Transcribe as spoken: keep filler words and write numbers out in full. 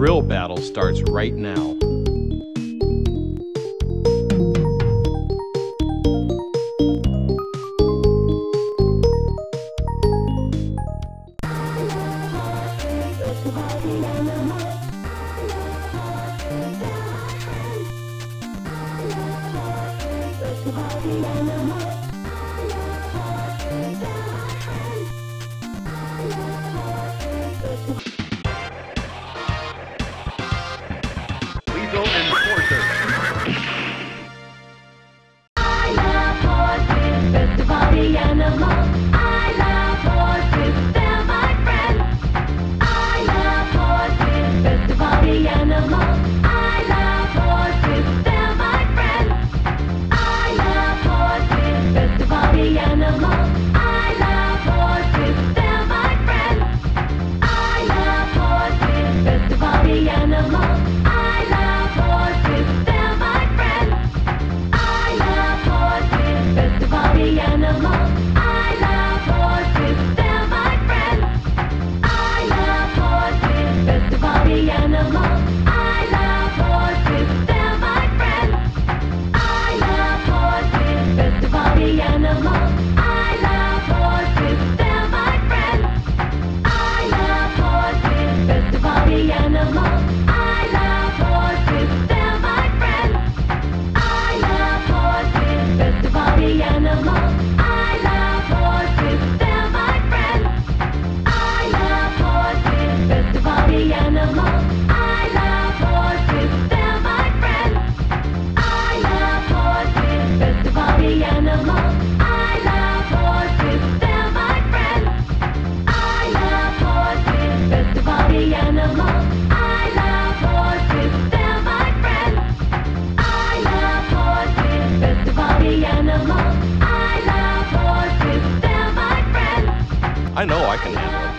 real battle starts right now. We built Enhorcers. I love horses, best of all the animals. I love horses, they're my friends. I love horses, best of all the animals. I love horses, they're my friends. I love horses, best of all the animals. I love horses, they're my friends. I love horses, best of all the animals. I love horses, they're my friends. I love horses, best of all the animals. I love horses, they're my friends. I love horses, best of all the animals. I love horses, they're my friends. I love horses, best of all the animals. I love horses, they're my friends. I love horses, best of all the animals. I love horses, they're my friends. I love horses, best of all the animals. I love horses, they're my friends. I love horses, best of all the animals. I love horses, they're my friends. I love horses, best of all the animals. I love horses, they're my friends. I love horses, best of all the animals. I love horses, they're my friends. I love horses, best of all the animals. I love horses, they're my friends. I know I can handle it.